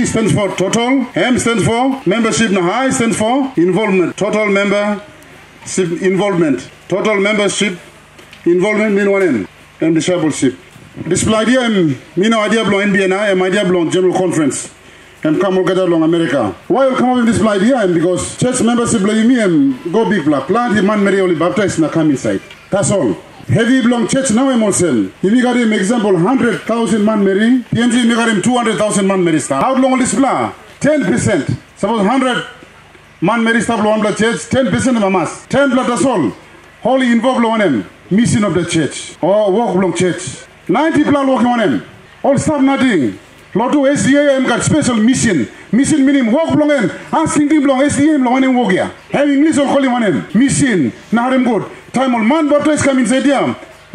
stands for total, M stands for membership, na I stands for involvement. Total membership involvement. Total membership involvement mean one M. And discipleship. This idea me no idea belong NBNI, and idea belong General Conference. And come together along America. Why you come up with this idea? Because church membership like me and go big black. Plant the man Mary only baptized and come inside. That's all. Heavy belong church now I'm also. If you got him example 100,000 man Mary, PNG you got him 200,000 man Mary star. How long will this blah? 10%. Suppose 100 man Mary star one blood church, 10% of a mass. 10 blood that's all. Holy involved on them. Mission of the church. Or walk belong church. 90 people walking on them. All stop nothing. Lotu SDA got special mission. Mission meaning walk belong in. Asking them belong SDA belong in walk here. Have English or calling on them. Mission. Now them good. Time on man baptized come inside here.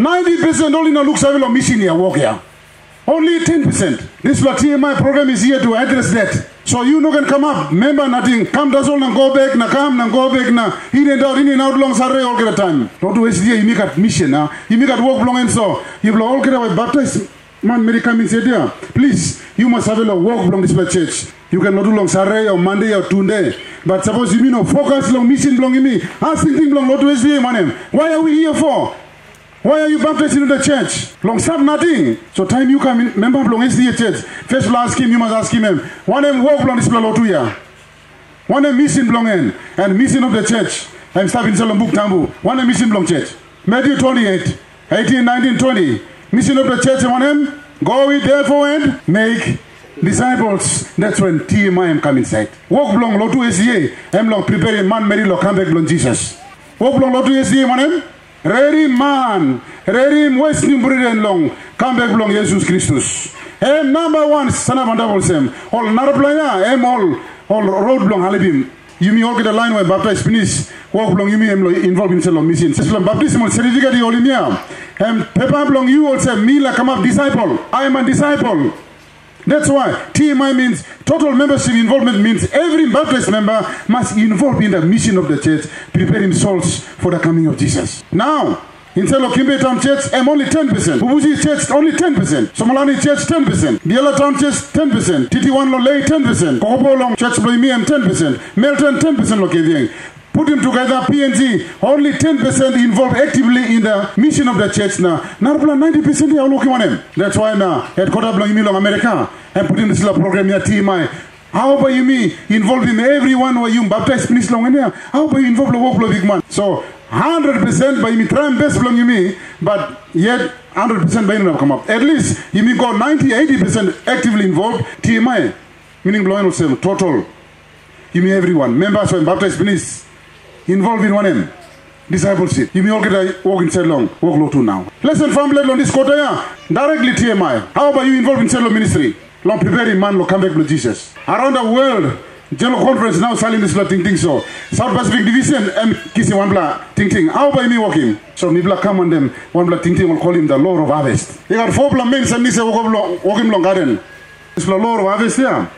90% only no looks available mission here walk here. Only 10%. This TMI program is here to address that. So you no can come up. Remember nothing. Come does all and go back. Na come and go back. Na in and out long sarre all the time. Lotu SDA you make at mission now. You make at walk belong in so you belong all get away baptized. Man, Mary come inside here. Please, you must have a walk along this church. You cannot do long Saturday or Monday or Tuesday. But suppose you mean no focus long mission belong in me. Asking thing belong not to SDA, man. Why are we here for? Why are you baptized into the church? Long stop nothing. So time you come in, member belong SDA church. First will ask him, you must ask him. One name walk belong this belong to here. One name mission belong in. And mission of the church. I'm stopping Salem Book Tambu. One name mission belong church. Matthew 28, 18, 19, 20. Mission of the church, one him, go with therefore and make disciples. That's when TMI am come inside. Walk belong Lotu SDA. I'm long preparing man Mary lo come back belong Jesus. Walk belong Lotu SDA, one him. Ready man. Ready West New Britain long. Come back belong Jesus Christus. Hey, number one, son of Mandabol Sem. All Naraplaya, all road belong Halibim. You mean all get a line where baptized finish. Walk belong you mean involved in cell mission. Baptismal certificate you all in here. And Peppa belong you also me like come up disciple. I am a disciple. That's why TMI means total membership involvement means every baptized member must involve in the mission of the church, preparing souls for the coming of Jesus. Now, in Kimbe Town Church, I'm only 10%. Bubuji Church, only 10%. Somalani Church, 10%. Biela Town Church, 10%. TT1 Lolay, 10%. Kokopo Long Church Bloimiam, 10%. Melton, 10% locating. Put them together, PNG, only 10% involved actively in the mission of the church now. Now, 90% they are looking on them. That's why now, headquarters belong in America, and put in this program here, TMI. How about you me involved in everyone where you baptized finish long in there? How about you involved the work of big man? So 100% by me try and best belong you me, but yet 100% by you come up. At least you me go 90-80% actively involved, TMI, meaning belong in total. You mean everyone. Members when baptized finish. Involved in one end. Discipleship. You may all get a walk inside long. Walk low too now. Lesson from blood on this quarter, yeah. Directly TMI. How about you involved in cello ministry? Long preparing man will come back to Jesus. Around the world, General Conference now selling this blood ting so. South Pacific Division and kissing one blood ting. How about me walking? So me blood come on them. One blood ting will call him the Lord of Harvest. They got 4 blood men and this walking long garden. It's the Lord of Harvest,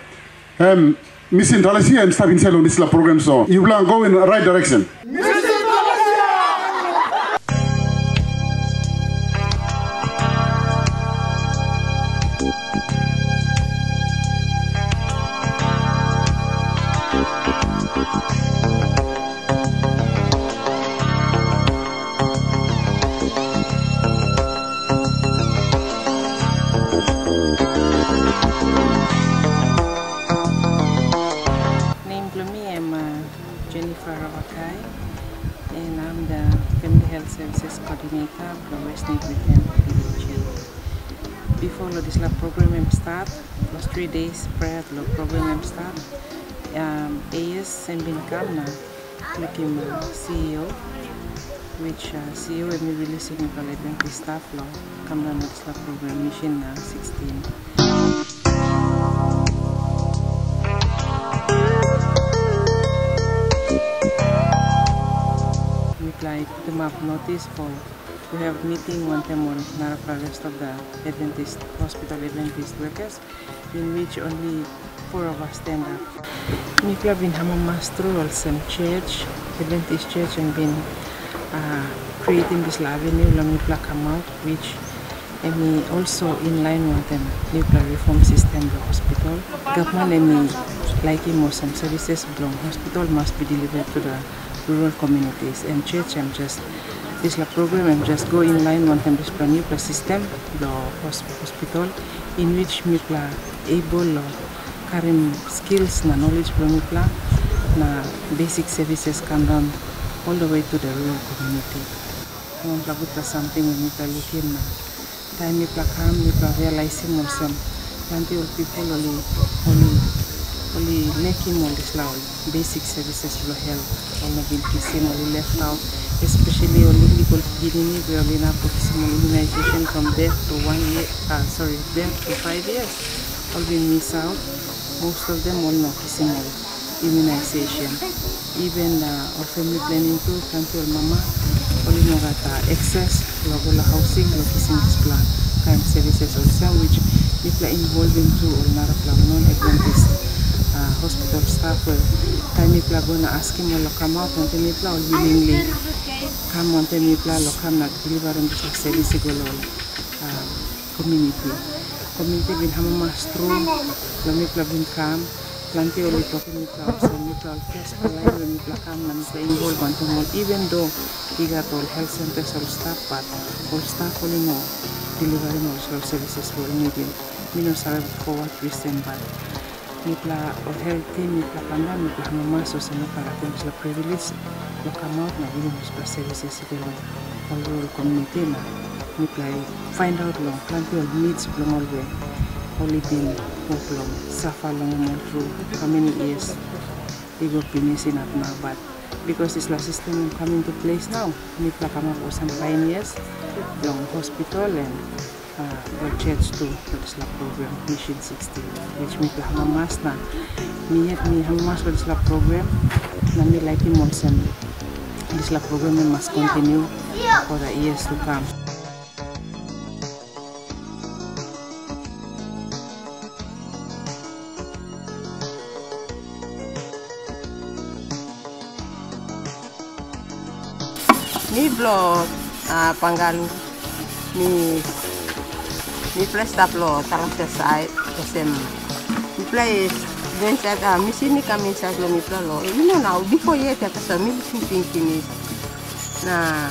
yeah. Mission Talasia and stop inside on this program, so you will go in the right direction. And I'm the Family Health Services Coordinator of the West New Britain region. Before this program start, was 3 days prior to the program start, AS and been come like him CEO, which CEO will be releasing the Adventist staff law, come down with this program mission 16. Like the map notice for we have meeting one time on Narapla rest of the Adventist hospital Adventist workers, in which only 4 of us stand up. Mikla bin hamamastro some church, Adventist church, and been creating this avenue Mikla come out, which and also in line with the nuclear reform system the hospital. Government like some services from hospital must be delivered to the rural communities, and church just this program just go in line with this nuclear system the hospital in which nuclear able carrying skills na knowledge from nuclear na basic services come down all the way to the rural community. Something we need to look in. Time we come, we realize some plenty of people only lacking all this basic services for health. Only been left out, especially only legal beginning we are now focusing on immunization from birth to 1 year. Birth to 5 years. All been missed out. Most of them all not focusing on immunization. Even our family planning too, plenty of mama. Only know that access, local housing, location this plan, kind services also, which people are involved into or not non-Adventist hospital staff. Well, time people are going to ask him to come out, and people are willingly come on them people come not deliver and service to community. Community been hamama strong, the people have been calm. Plenty of talking so people first alive when people come and they involved until even though we got all health centers all staff, but all staff only know delivering all services for needing. We know forward Christian, but people all health team, people come down, people have mama so some local things the privilege to come out now we need services to all rural community now. People find out long plenty of needs from all way. Only been long, suffer long through how many years they go finishing up now, but because this system coming to place now, people come up for some pioneers, long hospital and the church too for this program, Mission 16, which me have a master. Me have a master this program, and me like him also. This program must continue for the years to come. Mi blo Pangalu mi play stop lo talang side sem mi play when said mi sini kami sa lo mi play lo now before yet at sa mi thinking na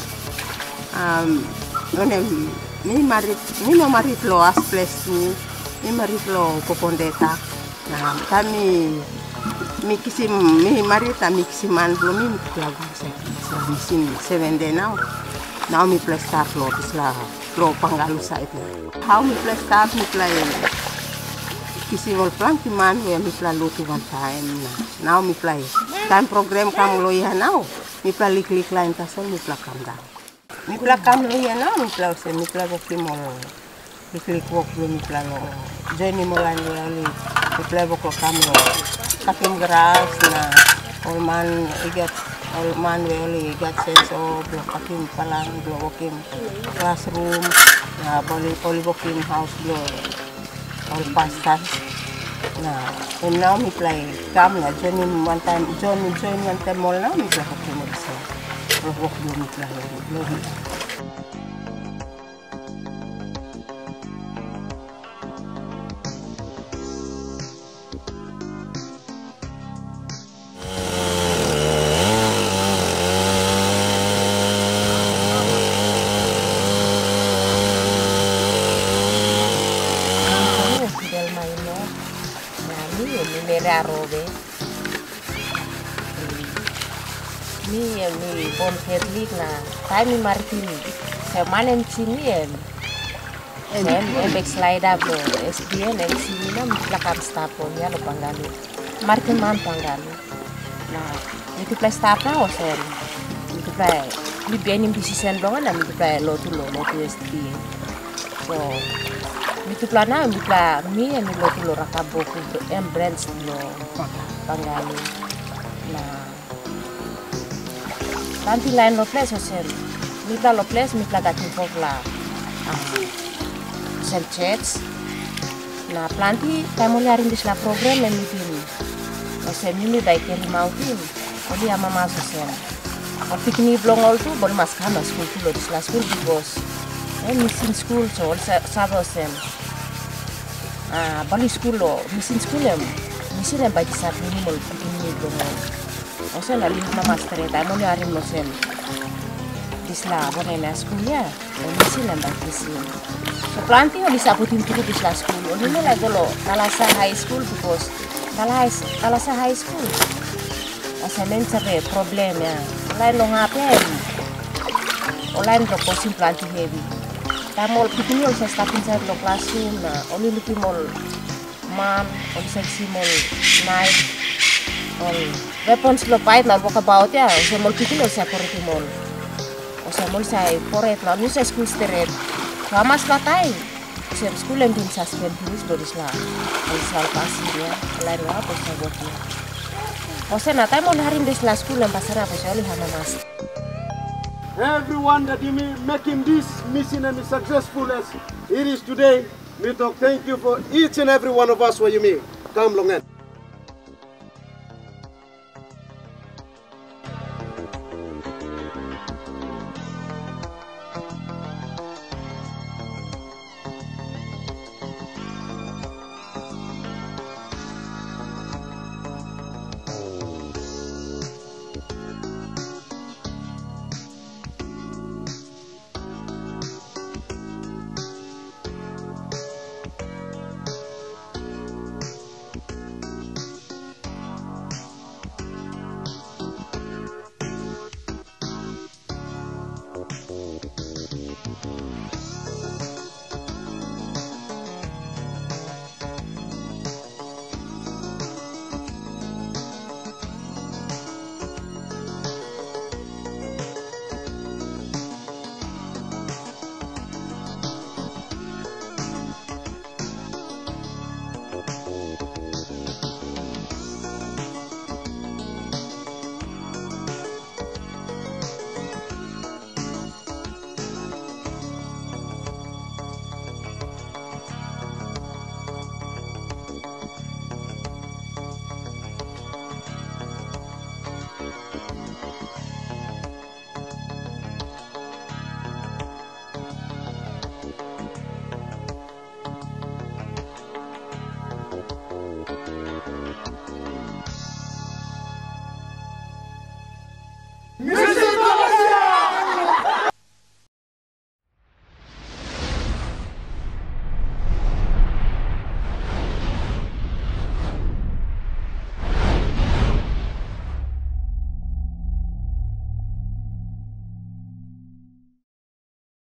mi marit lo as place mi marit lo popondeta na kami mi kisim mi marita mi kisiman blo mi lagu sa missing 7 days now me play start lo isla lo Pangalu side how me play start me play kisimol plan ti man we me play lo to one time now me play time program kam lo ya now me play klik line ta so me play kam down me play kam lo ya now me play se me play ko mo klik work lo me play lo join mo line lo me play ko kam lo katim grass na all man igat all man we only got sense of blocking palang blocking classroom na blocking house blow all past time na and now me play come na join one time all now me play hockey mo so block me play mi bon Catholic na time Martin semanen sini en backslide up SPN en sini na plakam stapo ya lo Pangalu Martin man Pangalu na itu play stop na o sen itu play mi benim decision banget na mi play lo to SPN so mi tu plana mi play mi en lo to rakabo ku branch lo Pangalu na nanti lain lo place sen mita lo place mita gatin popla sen church na planti tamo yarin dis la program meeting o sen mimi dai ken mountain oli ama maso sen o pikni blongol tu bon mas kana school tu dis la school because Mission school so sabo sem. Bali school lo mission school mission baca saat minimal begini dong. Osa na lima master eta mo ni arin mo sem. Disla bona na school ya. Mission baca sim. So planti ho disabutin tuh disla school. Oni mo lagi lo Talasa high school because Talasa high school. Asa men sabe problem ya. Lain lo ngapain? Olain lo posin planti heavy. Tamol pitungol sa staffing sa lo classroom na oli lutimol man oli sa simol knife ol weapons lo pait na boka about ya sa mol pitungol sa kortimol o sa mol sa foret na ni sa school steret kamas patay sa school and din sa spend this bodis la ay sa pasir ya lain la po sa boti o sa na tayo mo harin des la school ang pasara po sa oli hamamas. Everyone that you making this mission and successful as it is today, we talk thank you for each and every one of us what you mean. Come long end.